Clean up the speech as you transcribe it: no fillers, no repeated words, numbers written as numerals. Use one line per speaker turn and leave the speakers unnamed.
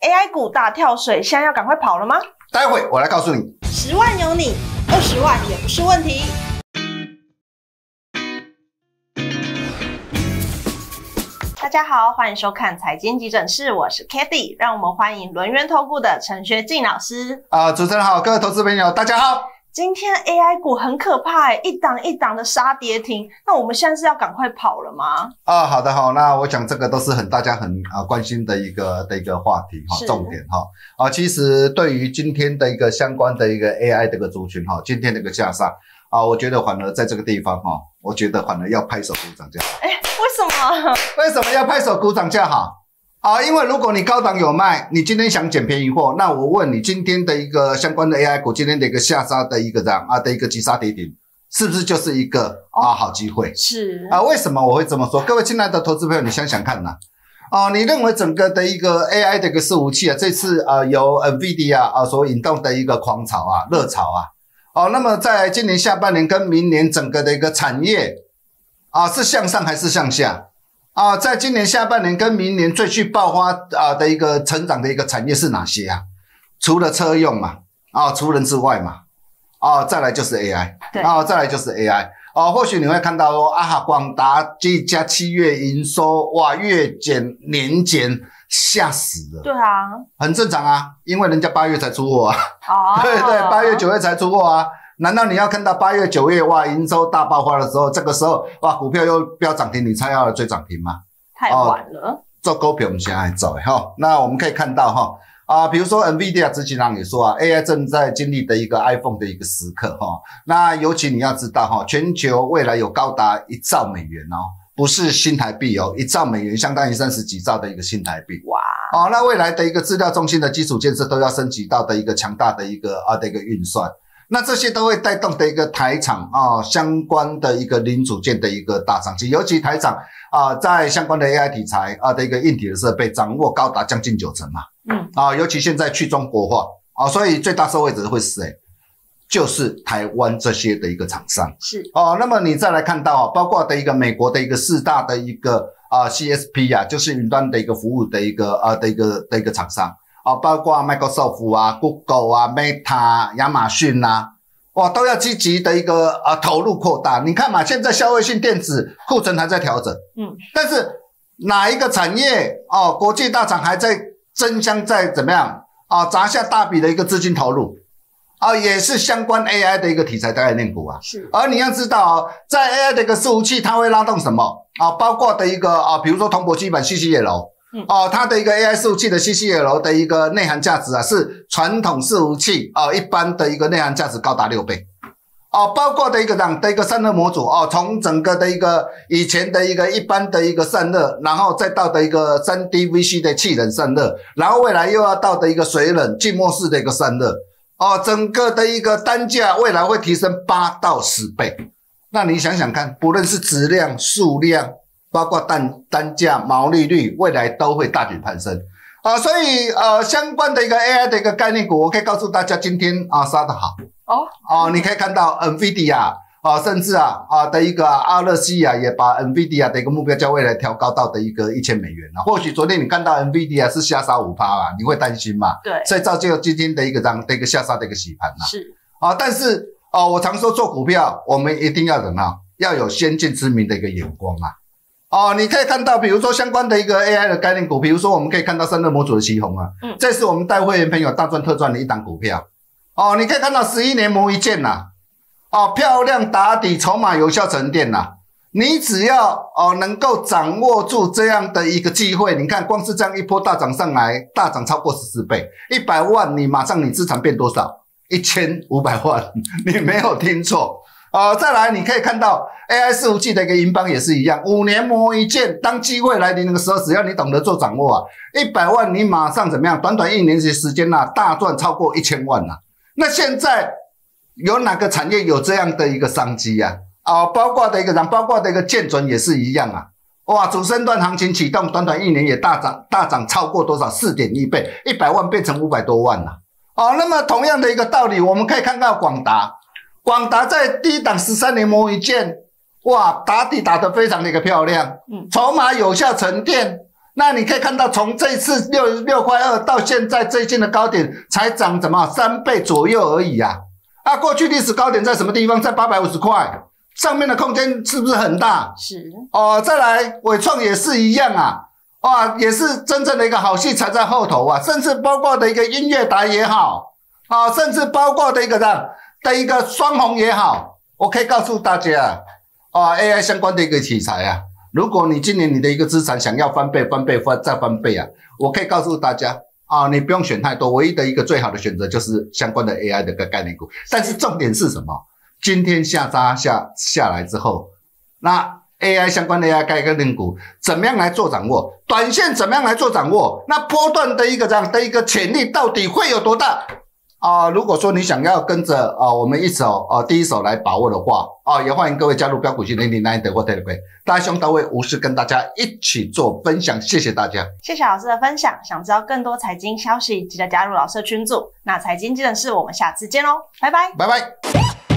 AI 股大跳水，现在要赶快跑了吗？
待会我来告诉你。
10万有你，20万也不是问题。大家好，欢迎收看财经急诊室，我是 Kathy， 让我们欢迎轮源投顾的陈学进老师。
主持人好，各位投资朋友大家好。
今天 AI 股很可怕一档一档的杀跌停，那我们现在是要赶快跑了吗？
好的哈，那我想这个都是大家很关心的一个话题哈，重点哈。其实对于今天的一个相关的一个 AI 的一个族群哈，今天的一个下杀我觉得反而在这个地方哈，我觉得反而要拍手鼓掌就好。
为什么？
为什么要拍手鼓掌就好？因为如果你高档有卖，你今天想捡便宜货，那我问你，今天的一个相关的 AI 股，今天的一个下杀的一个的一个急杀跌停，是不是就是一个好机会？是为什么我会这么说？各位亲爱的投资朋友，你想想看呐，你认为整个的一个 AI 的一个伺服器这次由 NVIDIA 所引动的一个狂潮热潮那么在今年下半年跟明年整个的一个产业是向上还是向下？在今年下半年跟明年最具爆发的一个成长的一个产业是哪些除了车用嘛，除人之外嘛，再来就是 AI， 再来就是 AI， 或许你会看到说广达这一家7月营收月减年减，吓死了。对很正常因为人家8月才出货对，8月9月才出货难道你要看到8月9月营收大爆发的时候，这个时候股票又飙涨停，你猜要追涨停吗？太晚了。做股票我们现在走那我们可以看到比如说 NVIDIA 执行长也说AI 正在经历的一个 iPhone 的一个时刻那尤其你要知道全球未来有高达1兆美元不是新台币1兆美元相当于30几兆的一个新台币。哇！那未来的一个资料中心的基础建设都要升级到的一个强大的一个运算。那这些都会带动的一个台厂相关的一个零组件的一个大涨期，尤其台厂在相关的 AI 题材的一个硬体的设备掌握高达将近90%嘛。尤其现在去中国化所以最大受惠者会是谁？就是台湾这些的一个厂商。是那么你再来看到包括的一个美国的一个4大的一个CSP 就是云端的一个服务的一个厂商。包括 Microsoft Google Meta 亚马逊都要积极的一个投入扩大。你看嘛，现在消费性电子库存还在调整，但是哪一个产业国际大厂还在争相在怎么样砸下大笔的一个资金投入也是相关 AI 的一个题材的概念股是。而你要知道在 AI 的一个伺服器，它会拉动什么包括的一个比如说铜箔基板 CCL。它的一个 AI 伺服器的 CCL 的一个内涵价值是传统伺服器一般的一个内涵价值高达6倍包括的一个散热模组从整个的一个以前的一个一般的一个散热，然后再到的一个 3D-VC 的气冷散热，然后未来又要到的一个水冷静默式的一个散热整个的一个单价未来会提升8到10倍。那你想想看，不论是质量、数量，包括单价、毛利率，未来都会大举攀升所以相关的一个 AI 的一个概念股，我可以告诉大家，今天杀得好你可以看到 NVIDIA 甚至的一个阿勒西亚也把 NVIDIA 的一个目标价未来调高到的一个1000美元或许昨天你看到 NVIDIA 是下杀5%你会担心嘛？对，所以造就今天的一个这样的一个下杀的一个洗盘是但是我常说做股票，我们一定要要有先见之明的一个眼光你可以看到比如说相关的一个 AI 的概念股，比如说我们可以看到散热模组的奇鋐这是我们带会员朋友大赚特赚的一档股票你可以看到11年磨一剑漂亮打底，筹码有效沉淀你只要能够掌握住这样的一个机会，你看光是这样一波大涨上来，大涨超过14倍，100万你马上你资产变多少？1500万，你没有听错再来你可以看到 AI 伺服器的一个银邦也是一样，5年磨一剑，当机会来临的时候，只要你懂得做掌握100万你马上怎么样？短短1年的时间大赚超过1000万那现在有哪个产业有这样的一个商机包括的一个建准也是一样主升段行情启动，短短1年也大涨超过多少？4.1倍，100万变成500多万那么同样的一个道理，我们可以看到广达在低档13年磨一剑，打底打得非常的一个漂亮，筹码有效沉淀， 那你可以看到，从这一次6.2块到现在最近的高点才涨怎么3倍左右而已啊！啊，过去历史高点在什么地方？在850块，上面的空间是不是很大？
是
哦，再来伟创也是一样啊，哇，也是真正的一个好戏才在后头啊，甚至包括的一个音乐台也好，啊，甚至包括的一个这样的一个双红也好，我可以告诉大家啊，AI 相关的一个题材啊。如果你今年你的一个资产想要翻倍再翻倍啊，我可以告诉大家啊，你不用选太多，唯一的一个最好的选择就是相关的 AI 的一个概念股。但是重点是什么？今天下来之后，那 AI 相关的 AI 概念股怎么样来做掌握？短线怎么样来做掌握？那波段的一个这样的一个潜力到底会有多大？如果说你想要跟着我们第一手来把握的话，也欢迎各位加入标股训练营9或 Telegram， 大兄到位无私跟大家一起做分享，谢谢大家，
谢谢老师的分享。想知道更多财经消息，记得加入老师的群组。那财经急诊室，我们下次见喽，拜拜，
拜拜。